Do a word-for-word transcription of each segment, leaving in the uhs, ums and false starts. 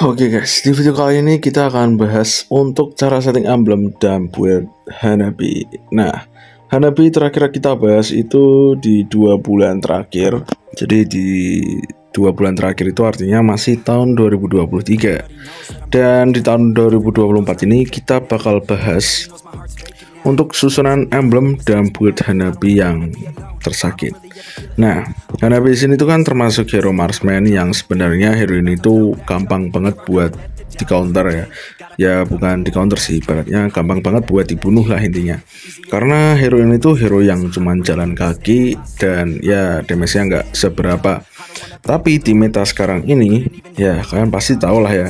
Oke guys, di video kali ini kita akan bahas untuk cara setting emblem dan build Hanabi. Nah, Hanabi terakhir kita bahas itu di dua bulan terakhir. Jadi di dua bulan terakhir itu artinya masih tahun dua ribu dua puluh tiga. Dan di tahun dua ribu dua puluh empat ini kita bakal bahas untuk susunan emblem dan build Hanabi yang tersakit. Nah, Hanabi di sini tuh kan termasuk hero marksman yang sebenarnya hero ini tuh gampang banget buat di counter ya. Ya bukan di counter sih, ibaratnya gampang banget buat dibunuh lah intinya. Karena hero ini tuh hero yang cuman jalan kaki dan ya damage-nya nggak seberapa. Tapi di meta sekarang ini ya kalian pasti tahu lah ya.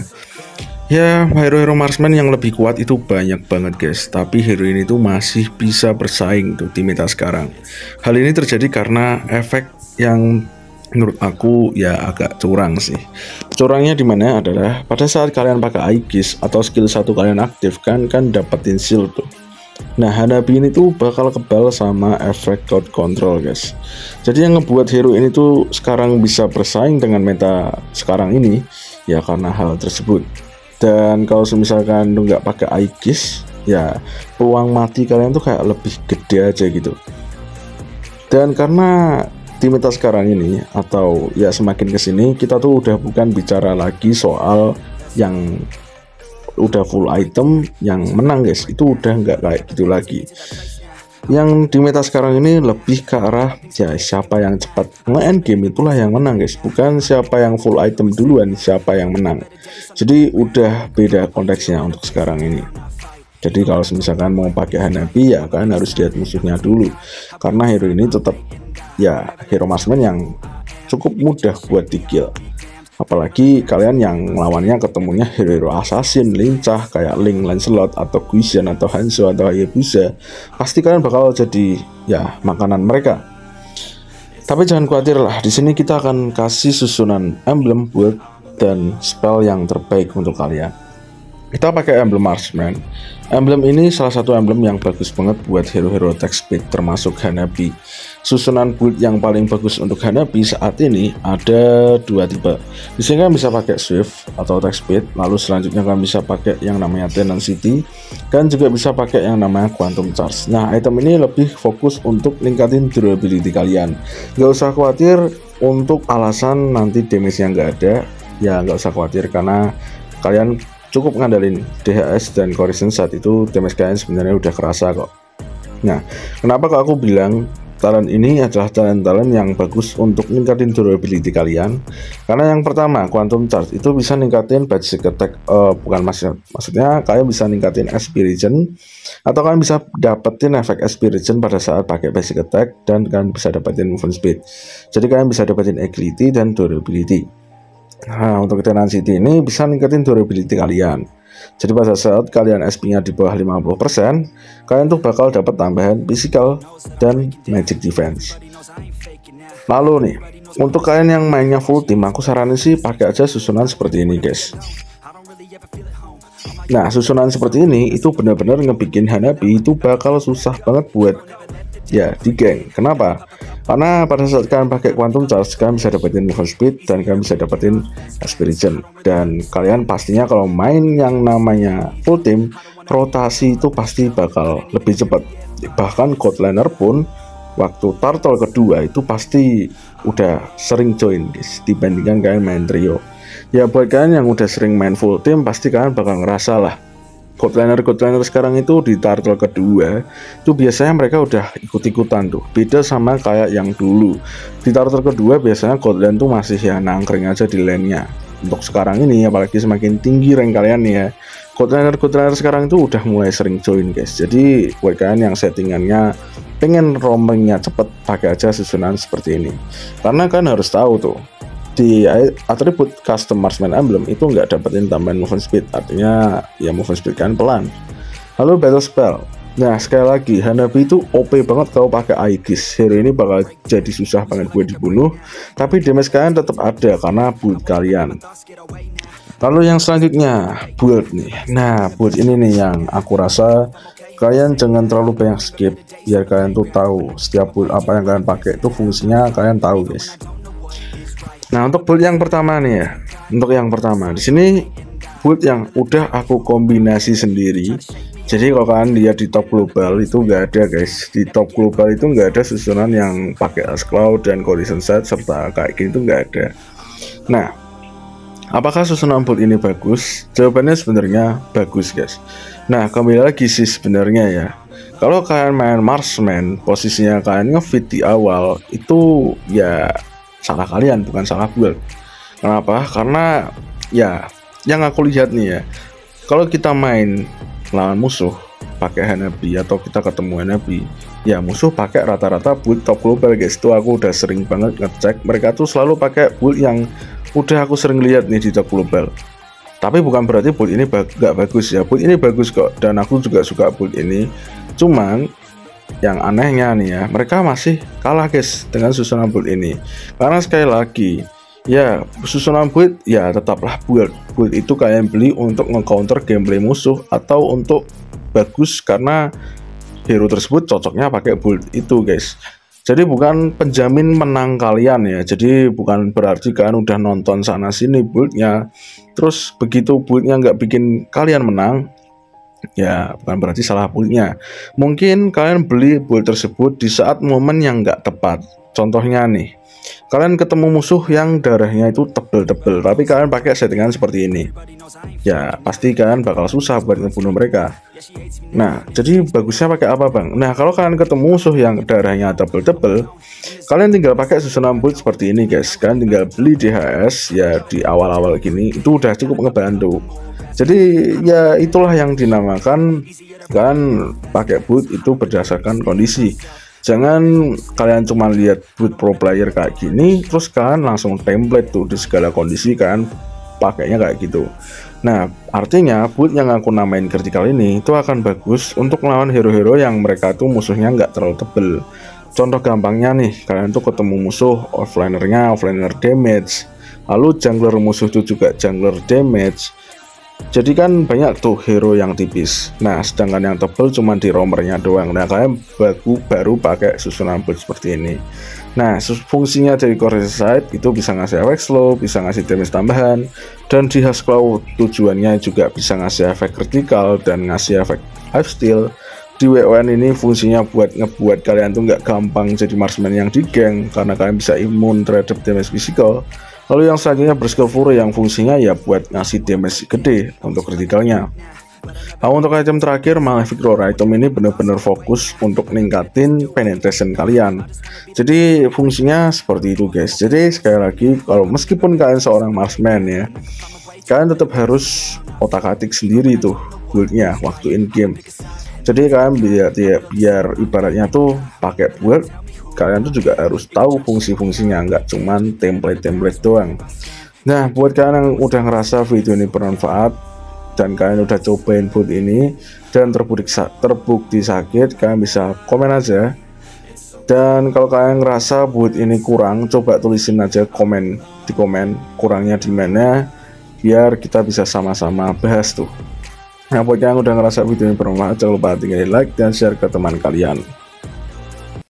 Ya, hero-hero marksman yang lebih kuat itu banyak banget guys. Tapi hero ini tuh masih bisa bersaing tuh di meta sekarang. Hal ini terjadi karena efek yang menurut aku ya agak curang sih. Curangnya dimana adalah pada saat kalian pakai Aegis atau skill satu kalian aktif kan kan dapetin shield tuh. Nah, Hanabi ini tuh bakal kebal sama efek crowd control guys. Jadi yang ngebuat hero ini tuh sekarang bisa bersaing dengan meta sekarang ini ya karena hal tersebut. Dan kalau misalkan lu nggak pakai Aegis, ya peluang mati kalian tuh kayak lebih gede aja gitu. Dan karena di meta sekarang ini atau ya semakin kesini kita tuh udah bukan bicara lagi soal yang udah full item yang menang guys, itu udah nggak kayak gitu lagi. Yang di meta sekarang ini lebih ke arah ya siapa yang cepat nge-end game itulah yang menang guys, bukan siapa yang full item duluan siapa yang menang. Jadi udah beda konteksnya untuk sekarang ini. Jadi kalau misalkan mau pakai Hanabi ya kan harus lihat musuhnya dulu, karena hero ini tetap ya hero marksman yang cukup mudah buat di kill. Apalagi kalian yang lawannya ketemunya hero-hero assassin lincah kayak Link, Lancelot, atau Gusion, atau Hanzo, atau Hayabusa, pasti kalian bakal jadi ya makanan mereka. Tapi jangan khawatir lah, di sini kita akan kasih susunan emblem, build, dan spell yang terbaik untuk kalian. Kita pakai emblem marksman. Emblem ini salah satu emblem yang bagus banget buat hero-hero attack speed termasuk Hanabi. Susunan build yang paling bagus untuk Hanabi saat ini ada dua tipe. Di sini kalian bisa pakai swift atau attack speed, lalu selanjutnya kalian bisa pakai yang namanya tenacity, dan juga bisa pakai yang namanya quantum charge. Nah, item ini lebih fokus untuk ningkatin durability kalian. Gak usah khawatir untuk alasan nanti damage yang gak ada, ya gak usah khawatir karena kalian cukup ngandalin D H S dan correction saat itu damage kalian sebenarnya udah kerasa kok. Nah, kenapa kok aku bilang talent ini adalah talent-talent yang bagus untuk ningkatin durability kalian? Karena yang pertama, quantum charge itu bisa ningkatin basic attack, uh, bukan maksud, maksudnya kalian bisa ningkatin S P regen, atau kalian bisa dapetin efek S P regen pada saat pakai basic attack, dan kalian bisa dapetin movement speed. Jadi kalian bisa dapetin agility dan durability. Nah, untuk tenacity ini bisa ningkatin durability kalian. Jadi pada saat kalian S P-nya di bawah lima puluh persen, kalian tuh bakal dapat tambahan physical dan magic defense. Lalu nih, untuk kalian yang mainnya full team, aku saranin sih pakai aja susunan seperti ini guys. Nah, susunan seperti ini itu benar-benar ngebikin Hanabi itu bakal susah banget buat ya di geng. Kenapa? Karena pada saat kalian pakai quantum charge, kalian bisa dapetin movement speed dan kalian bisa dapetin aspiration. Dan kalian pastinya kalau main yang namanya full team, rotasi itu pasti bakal lebih cepat. Bahkan Godlaner pun waktu turtle kedua itu pasti udah sering join guys, dibandingkan kalian main trio. Ya buat kalian yang udah sering main full team, pasti kalian bakal ngerasa lah Godlaner-Godlaner sekarang itu di turtle kedua itu biasanya mereka udah ikut-ikutan tuh. Beda sama kayak yang dulu. Di turtle kedua biasanya Godland tuh masih ya nangkring aja di lane-nya. Untuk sekarang ini apalagi semakin tinggi rank kalian nih ya, Godlaner-Godlaner sekarang itu udah mulai sering join guys. Jadi buat kalian yang settingannya pengen roamingnya cepet, pakai aja susunan seperti ini. Karena kan harus tahu tuh, di atribut custom marksman emblem itu nggak dapetin tambahan movement speed, artinya ya movement speed kan pelan. Lalu battle spell. Nah, sekali lagi Hanabi itu O P banget kalau pakai Aegis. Hero ini bakal jadi susah banget buat dibunuh, tapi damage kalian tetap ada karena build kalian. Lalu yang selanjutnya build nih. Nah, build ini nih yang aku rasa kalian jangan terlalu banyak skip, biar kalian tuh tahu setiap build apa yang kalian pakai itu fungsinya kalian tahu guys. Nah, untuk build yang pertama nih ya, untuk yang pertama di sini build yang udah aku kombinasi sendiri. Jadi kalau kalian lihat di top global itu nggak ada guys, di top global itu nggak ada susunan yang pakai Ash Cloud dan Collision Set serta kayak gini itu nggak ada. Nah, apakah susunan build ini bagus? Jawabannya sebenarnya bagus guys. Nah, kembali lagi sih sebenarnya ya, kalau kalian main Marksman, posisinya kalian ngefit di awal itu ya salah kalian, bukan salah build. Kenapa? Karena ya yang aku lihat nih ya, kalau kita main lawan musuh pakai Hanabi atau kita ketemu Hanabi, ya musuh pakai rata-rata build top global guys. Itu aku udah sering banget ngecek, mereka tuh selalu pakai build yang udah aku sering lihat nih di top global. Tapi bukan berarti build ini bag gak bagus ya, build ini bagus kok, dan aku juga suka build ini. Cuman yang anehnya nih ya, mereka masih kalah guys dengan susunan build ini. Karena sekali lagi ya, susunan build ya tetaplah build. Build itu kalian beli untuk nge-counter gameplay musuh atau untuk bagus karena hero tersebut cocoknya pakai build itu guys. Jadi bukan penjamin menang kalian ya. Jadi bukan berarti kalian udah nonton sana sini buildnya, terus begitu buildnya nggak bikin kalian menang, ya bukan berarti salah buildnya. Mungkin kalian beli build tersebut di saat momen yang nggak tepat. Contohnya nih, kalian ketemu musuh yang darahnya itu tebel-tebel, tapi kalian pakai settingan seperti ini, ya pasti kalian bakal susah buat ngebunuh mereka. Nah, jadi bagusnya pakai apa bang? Nah, kalau kalian ketemu musuh yang darahnya tebel-tebel, kalian tinggal pakai susunan build seperti ini guys. Kalian tinggal beli D H S ya di awal-awal gini, itu udah cukup ngebantu. Jadi ya itulah yang dinamakan kalian pakai build itu berdasarkan kondisi. Jangan kalian cuma lihat build pro player kayak gini terus kalian langsung template tuh di segala kondisi kan pakainya kayak gitu. Nah, artinya build yang aku namain critical ini itu akan bagus untuk melawan hero-hero yang mereka tuh musuhnya nggak terlalu tebel. Contoh gampangnya nih, kalian tuh ketemu musuh offlanernya offlaner damage, lalu jungler musuh tuh juga jungler damage. Jadi kan banyak tuh hero yang tipis. Nah, sedangkan yang tebel cuma di roamernya doang. Nah, kalian baru baru pakai susunan build seperti ini. Nah, fungsinya dari Core Side itu bisa ngasih efek slow, bisa ngasih damage tambahan, dan di Ash Cloud tujuannya juga bisa ngasih efek critical dan ngasih efek lifesteal. Di W O N ini fungsinya buat ngebuat kalian tuh nggak gampang jadi marksman yang digeng karena kalian bisa imun terhadap damage physical. Lalu yang selanjutnya berskill Fury yang fungsinya ya buat ngasih damage gede untuk kritikalnya. Nah, untuk item terakhir Malefic Roar, item ini benar-benar fokus untuk ningkatin penetration kalian. Jadi fungsinya seperti itu guys. Jadi sekali lagi, kalau meskipun kalian seorang marksman ya, kalian tetap harus otak-atik sendiri tuh buildnya waktu in game. Jadi kalian biar, biar, biar ibaratnya tuh pakai build, kalian tuh juga harus tahu fungsi-fungsinya, nggak cuman template-template doang. Nah, buat kalian yang udah ngerasa video ini bermanfaat dan kalian udah cobain build ini dan terbukti, terbukti sakit, kalian bisa komen aja. Dan kalau kalian ngerasa build ini kurang, coba tulisin aja komen di komen kurangnya di mana, biar kita bisa sama-sama bahas tuh. Nah, buat yang udah ngerasa video ini bermanfaat, jangan lupa tinggalin like dan share ke teman kalian.